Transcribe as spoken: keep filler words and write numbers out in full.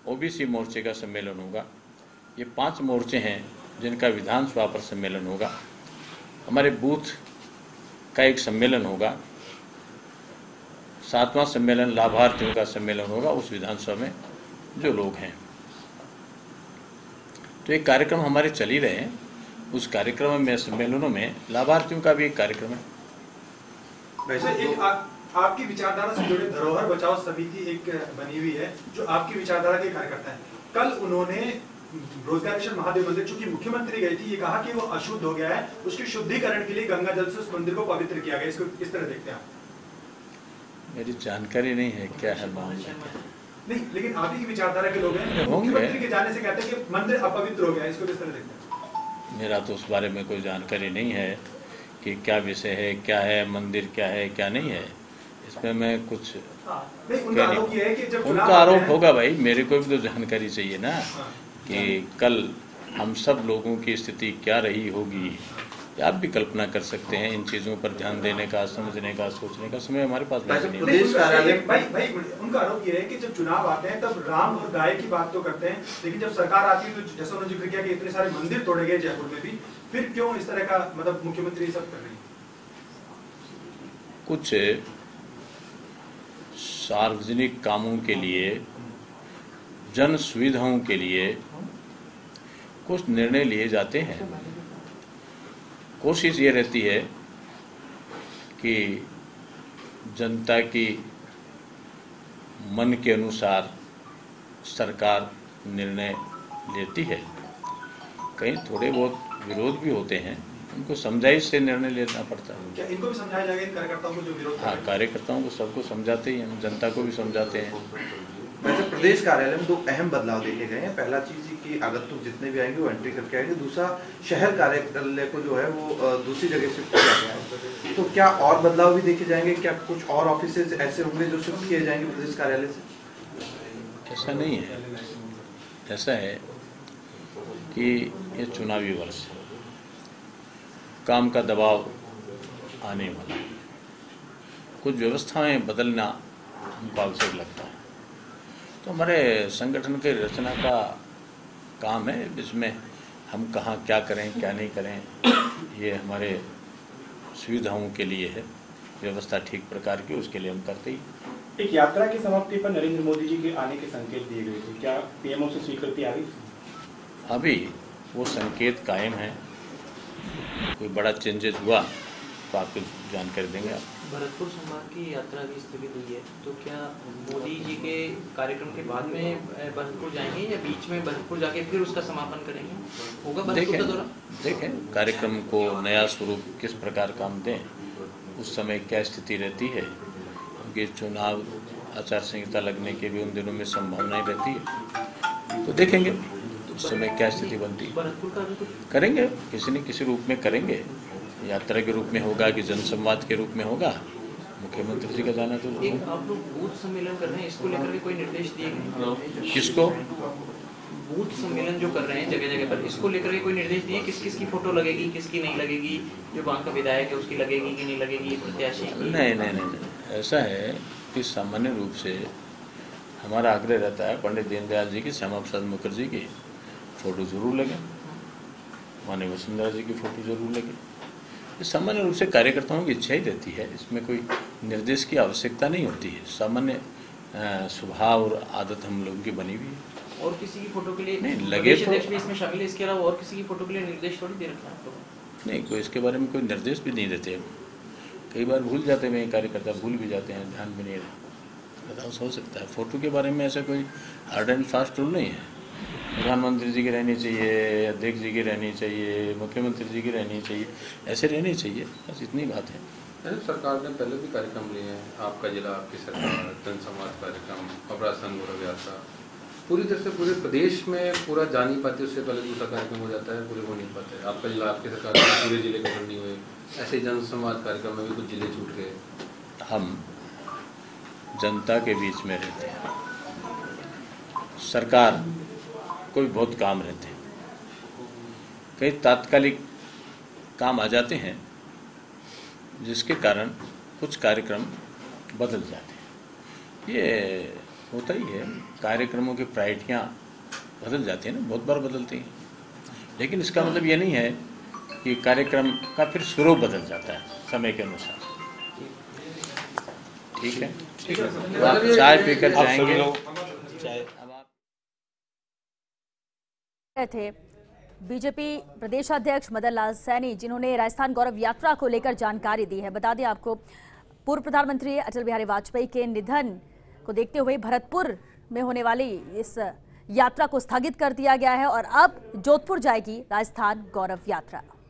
OBC मोर्चे का सम्मेलन होगा। ये पांच मोर्चे हैं जिनका विधानसभा पर सम्मेलन होगा। हमारे बूथ का एक सम्मेलन होगा। सातवां सम्मेलन लाभार्थियों का सम्मेलन होगा उस विधानसभा में जो लोग हैं। तो एक कार्यक्रम हमारे चल ही रहे हैं। उस कार्यक्रम में, सम्मेलनों में लाभार्थियों का भी एक कार्यक्रम है। वैसे एक आ, आपकी विचारधारा से जुड़े धरोहर बचाओ समिति एक बनी हुई है जो आपकी विचारधारा के कार्यकर्ता है। कल उन्होंने रोजगार मिशन महादेव मंदिर, चूंकि मुख्यमंत्री गई थी, ये कहा कि वो अशुद्ध हो गया है, उसके शुद्धिकरण के लिए गंगा जल से उस मंदिर को पवित्र किया गया। इसको किस तरह देखते हैं आप? मेरी जानकारी नहीं है क्या है मामला। नहीं, लेकिन आप ही की विचारधारा के लोग हैं, मुख्यमंत्री के जाने से कहते हैं कि मंदिर अपवित्र हो गया। इसको किस तरह देखते हैं? मेरा तो उस बारे में कोई जानकारी नहीं है कि क्या विषय है, क्या है, मंदिर क्या है, क्या नहीं है। इसमें मैं कुछ नहीं, उनका आरोप ये है कि जब उनका आरोप होगा भाई, मेरे को भी तो जानकारी चाहिए ना कि कल हम सब लोगों की स्थिति क्या रही होगी। आप भी कल्पना कर सकते हैं। इन चीजों पर ध्यान देने का, समझने का, सोचने का समय हमारे पास नहीं है। प्रदेश कार्यालय भाई भाई उनका आरोप ये है कि जब चुनाव आते हैं तब राम और गाय की बात तो करते हैं, लेकिन जब सरकार आती है तो जैसा उन्होंने जिक्र किया कि इतने सारे मंदिर तोड़े गए जयपुर में भी, फिर क्यों इस तरह का मतलब मुख्यमंत्री सब कर रही है? कुछ सार्वजनिक कामों के लिए, जन सुविधाओं के लिए कुछ निर्णय लिए जाते हैं। कोशिश ये रहती है कि जनता की मन के अनुसार सरकार निर्णय लेती है। कहीं थोड़े बहुत विरोध भी होते हैं, उनको समझाइश से निर्णय लेना पड़ता है। क्या इनको भी समझाया जाएगा, इन कार्यकर्ताओं को जो विरोध? हाँ, कार्यकर्ताओं को सबको समझाते ही हैं, जनता को भी समझाते हैं। वैसे प्रदेश कार्यालय में दो अहम बदलाव देखे गए हैं। पहला चीज कि आगंतुक जितने भी आएंगे वो एंट्री करके आएंगे। दूसरा, शहर कार्यालय को जो है वो दूसरी जगह शिफ्ट किया गया है। तो क्या और बदलाव भी देखे जाएंगे? क्या कुछ और ऑफिसेज ऐसे होंगे जो शिफ्ट किए जाएंगे प्रदेश कार्यालय से? ऐसा नहीं है। ऐसा है कि ये चुनावी वर्ष है, काम का दबाव आने वाला है, कुछ व्यवस्थाएं बदलना हमको आवश्यक लगता है। तो हमारे संगठन के रचना का काम है, जिसमें हम कहाँ क्या करें, क्या नहीं करें, ये हमारे सुविधाओं के लिए है। व्यवस्था ठीक प्रकार की, उसके लिए हम करते ही। एक यात्रा की समाप्ति पर नरेंद्र मोदी जी के आने के संकेत दिए गए थे, क्या पीएमओ से स्वीकृति आ गई? अभी वो संकेत कायम है। कोई बड़ा चेंजेस हुआ तो आपको जानकारी देंगे आप। भरतपुर संभाग की यात्रा भी स्थगित हुई है, तो क्या मोदी जी के कार्यक्रम के बाद में भरतपुर जाएंगे या बीच में भरतपुर जाके फिर उसका समापन करेंगे? होगा भरतपुर का दौरा? देखें कार्यक्रम को नया स्वरूप किस प्रकार का हम दें, उस समय क्या स्थिति रहती है, क्योंकि चुनाव आचार संहिता लगने के भी उन दिनों में संभावनाएं रहती है। तो देखेंगे उस समय क्या स्थिति बनती है। भरतपुर का भी कुछ करेंगे, किसी न किसी रूप में करेंगे। यात्रा के रूप में होगा कि जनसंवाद के रूप में होगा। मुख्यमंत्री जी का जाना तो एक आप लोग बूथ सम्मेलन कर रहे हैं, इसको लेकर के कोई निर्देश दिए गए? किसको? बूथ सम्मेलन जो कर रहे हैं जगह जगह पर, इसको लेकर के कोई निर्देश दिए किस किस की फोटो लगेगी, किसकी नहीं लगेगी? जो वहाँ का विधायक है उसकी लगेगी कि नहीं लगेगी, प्रत्याशी? नहीं नहीं नहीं नहीं ऐसा है कि सामान्य रूप से हमारा आग्रह रहता है पंडित दीनदयाल जी की, श्यामा प्रसाद मुखर्जी की फोटो जरूर लगे, माननीय वसुंधरा जी की फोटो जरूर लगे। सामान्य रूप से कार्यकर्ताओं की इच्छा ही रहती है, इसमें कोई निर्देश की आवश्यकता नहीं होती है। सामान्य स्वभाव और आदत हम लोगों की बनी हुई है। और किसी की फोटो के लिए नहीं लगे तो भी इसमें शामिल है, इसके अलावा और किसी की फोटो के लिए निर्देश थोड़ी दे रखा है आप लोगों? नहीं, कोई इसके बारे में कोई निर्देश भी नहीं देते। कई बार भूल जाते हैं, कार्यकर्ता भूल भी जाते हैं, ध्यान भी नहीं रहता, हो सकता है। फोटो के बारे में ऐसा कोई हार्ड एंड फास्ट रूल नहीं है। प्रधानमंत्री जी की रहनी चाहिए, अध्यक्ष जी की रहनी चाहिए, मुख्यमंत्री जी की रहनी चाहिए, ऐसे रहनी चाहिए, बस इतनी बात है। सरकार ने पहले भी कार्यक्रम लिए हैं, आपका जिला, आपकी सरकार, जनसंवाद कार्यक्रम, अपराध संघ गौरव यात्रा, पूरी तरह से पूरे प्रदेश में पूरा जा नहीं पाते, उससे पहले दूसरा कार्यक्रम हो जाता है, पूरे हो नहीं पाते। आपका जिला, आपकी सरकार पूरे जिले कवर नहीं हुए, ऐसे जनसंवाद कार्यक्रम में भी कुछ जिले छूट गए। हम जनता के बीच में रहते हैं, सरकार कोई बहुत काम रहते हैं, कई तात्कालिक काम आ जाते हैं जिसके कारण कुछ कार्यक्रम बदल जाते हैं। ये होता ही है, कार्यक्रमों की प्रायोरिटियाँ बदल जाती हैं ना, बहुत बार बदलती हैं, लेकिन इसका मतलब ये नहीं है कि कार्यक्रम का फिर स्वरूप बदल जाता है समय के अनुसार। ठीक है, तो आप चाय पीकर जाएंगे, चाय अब आप थे बीजेपी प्रदेश अध्यक्ष मदन लाल सैनी, जिन्होंने राजस्थान गौरव यात्रा को लेकर जानकारी दी है। बता दें आपको, पूर्व प्रधानमंत्री अटल बिहारी वाजपेयी के निधन को देखते हुए भरतपुर में होने वाली इस यात्रा को स्थगित कर दिया गया है और अब जोधपुर जाएगी राजस्थान गौरव यात्रा।